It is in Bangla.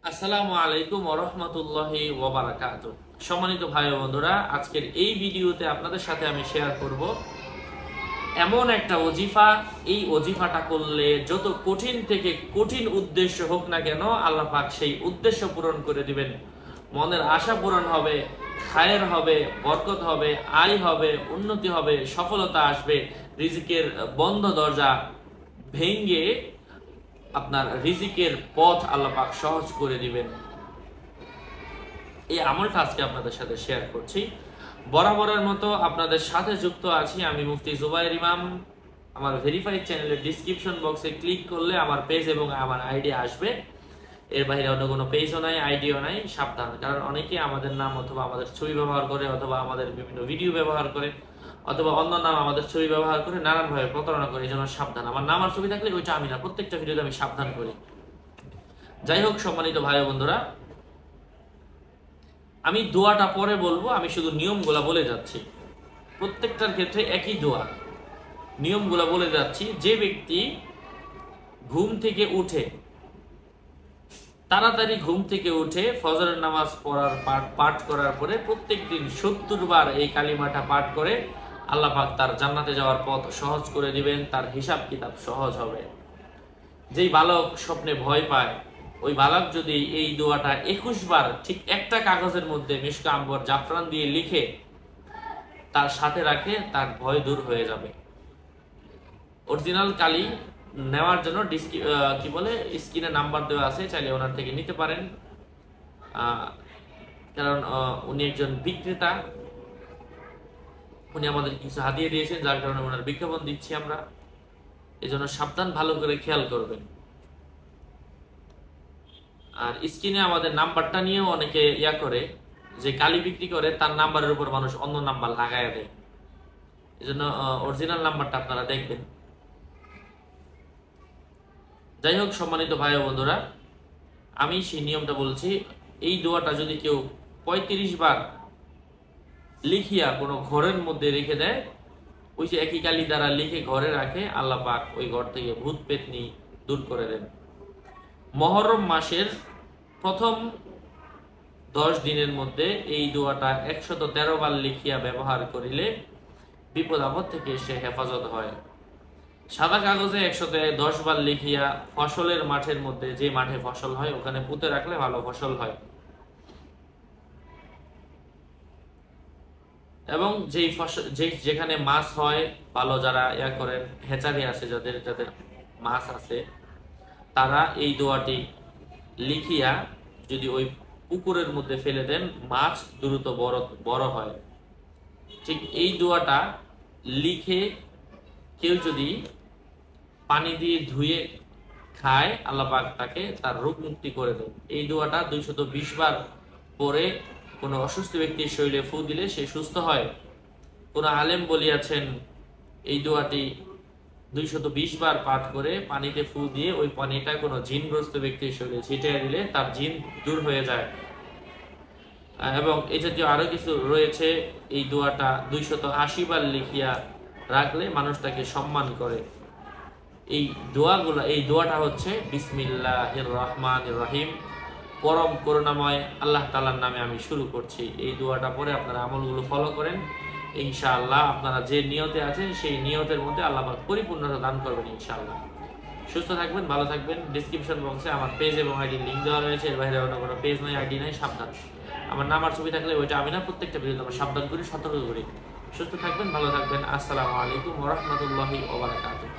আসসালামু আলাইকুম ওয়া রাহমাতুল্লাহি ওয়া বারাকাতুহু। সম্মানিত ভাই ও বন্ধুরা, আজকের এই ভিডিওতে আপনাদের সাথে আমি শেয়ার করব এমন একটা ওজিফা। এই ওজিফাটা করলে যত কঠিন থেকে কঠিন উদ্দেশ্য হোক না কেন, আল্লাহ পাক সেই উদ্দেশ্য পূরণ করে দিবেন। মনের আশা পূরণ হবে, খায়ের হবে, বরকত হবে, আয় হবে, উন্নতি হবে, সফলতা আসবে, রিজিকের বন্ধ দরজা ভেঙ্গে আপনার রিজিকের পথ আল্লাহ পাক সহজ করে দিবেন। এই আমলটা আজকে আপনাদের সাথে শেয়ার করছি। বরাবরের মতো আপনাদের সাথে যুক্ত আছি আমি মুফতি জুবাইর ইমাম। আমার ভেরিফাইড চ্যানেলের ডিসক্রিপশন বক্সে ক্লিক করলে আমার পেজ এবং আমার আইডি আসবে। এর বাইরে অন্য কোনো পেজও নাই, আইডিও নাই, সাবধান। কারণ অনেকে আমাদের নাম অথবা আমাদের ছবি ব্যবহার করে, অথবা আমাদের বিভিন্ন ভিডিও ব্যবহার করে, অথবা অন্য নাম আমাদের ছবি ব্যবহার করে নানানভাবে প্রতারণা করে। এই জন্য সাবধান। আমার নাম আর ছবি থাকলে ওইটা আমি না, প্রত্যেকটা ভিডিওতে আমি সাবধান করি। যাই হোক, সম্মানিত ভাই ও বন্ধুরা, আমি দোয়াটা পরে বলবো, আমি শুধু নিয়মগুলা বলে যাচ্ছি। প্রত্যেকটার ক্ষেত্রে একই দোয়া, নিয়মগুলা বলে যাচ্ছি। যে ব্যক্তি ঘুম থেকে উঠে, তাড়াতাড়ি ঘুম থেকে উঠে ফজরের নামাজ পড়ার পাঠ করার পরে প্রত্যেকদিন 70 বার এই কালিমাটা পাঠ করে, আল্লাহ পাক তার জান্নাতে যাওয়ার পথ সহজ করে দিবেন, তার হিসাব কিতাব সহজ হবে। যেই বালক স্বপ্নে ভয় পায়, ওই বালক যদি এই দোয়াটা 21 বার ঠিক একটা কাগজের মধ্যে মিশকা আম্বর জাফরান দিয়ে লিখে তার সাথে রাখে, তার ভয় দূর হয়ে যাবে। অরিজিনাল কালি নেওয়ার জন্য স্ক্রিনে নাম্বার দেওয়া আছে, চাইলে ওনার থেকে নিতে পারেন। কারণ উনি একজন বিক্রেতা, উনি আমাদের কিছু হাতিয়ে দিয়েছেন, যার কারণে ওনার বিজ্ঞাপন দিচ্ছি আমরা। এই জন্য সাবধান, ভালো করে খেয়াল করবেন। আর স্ক্রিনে আমাদের নাম্বারটা নিয়েও অনেকে করে, যে কালি বিক্রি করে তার নাম্বারের উপর মানুষ অন্য নাম্বার লাগায় দেয়। এই জন্য অরিজিনাল নাম্বারটা আপনারা দেখবেন। যাই হোক, সম্মানিত ভাই ও বন্ধুরা, আমি সেই নিয়মটা বলছি। এই দোয়াটা যদি কেউ 35 বার লিখিয়া কোনো ঘরের মধ্যে রেখে দেয়, ওই যে একই কালি দ্বারা লিখে ঘরে রাখে, আল্লাহ পাক ওই ঘর থেকে ভূত পেতনি দূর করে দেন। মুহররম মাসের প্রথম 10 দিনের মধ্যে এই দোয়াটা 113 বার লিখিয়া ব্যবহার করিলে বিপদ আপদ থেকে সে হেফাজত হয়। সাদা কাগজে 110 বার লিখিয়া ফসলের মাঠের মধ্যে, যে মাঠে ফসল হয় ওখানে পুঁতে রাখলে ভালো ফসল হয়। এবং যেখানে মাছ হয়, ভালো যারা করেন, হেচারি আছে, যাদের যাদের মাছ আছে, তারা এই দোয়াটি লিখিয়া যদি ওই পুকুরের মধ্যে ফেলে দেন, মাছ দ্রুত বড় হয়। ঠিক এই দোয়াটা লিখে কেউ যদি পানি দিয়ে ধুয়ে খায়, আল্লাহ পাক তাকে তার রোগ মুক্তি করে দেন। এই দোয়াটা 220 বার পরে কোনো অসুস্থ ব্যক্তির শরীরে ফু দিলে সে সুস্থ হয়। কোন আলেম বলিয়াছেন, এই দোয়াটি 220 বার পাঠ করে পানিতে ফু দিয়ে ওই পানিটা কোনো জিনগ্রস্ত ব্যক্তির শরীরে ছিটিয়ে দিলে তার জিন দূর হয়ে যায়। এবং এই জাতীয় আরো কিছু রয়েছে। এই দোয়াটা 280 বার লিখিয়া রাখলে মানুষ তাকে সম্মান করে। এই দোয়াটা হচ্ছে বিসমিল্লাহির রহমানির রহিম, পরম করুণাময় আল্লাহ তাআলার নামে আমি শুরু করছি। এই দোয়াটা পরে আপনারা আমলগুলো ফলো করেন, ইনশাআল্লাহ আপনারা যে নিয়তে আছেন সেই নিয়তের মধ্যে আল্লাহ পাক পরিপূর্ণতা দান করবেন ইনশাআল্লাহ। সুস্থ থাকবেন, ভালো থাকবেন। ডিসক্রিপশন বক্সে আমার পেজ এবং আইডির লিঙ্ক দেওয়া রয়েছে। এর বাইরে অন্য কোনো পেজ নাই, আইডি নাই, সাবধান। আমার নাম আর ছবি থাকলে ওইটা আমি না, প্রত্যেকটা ভিডিওতে আমরা সাবধান করি, সতর্ক করি। সুস্থ থাকবেন, ভালো থাকবেন। আসসালামু আলাইকুম ওয়া রাহমাতুল্লাহি ওয়া বারাকাতুহু।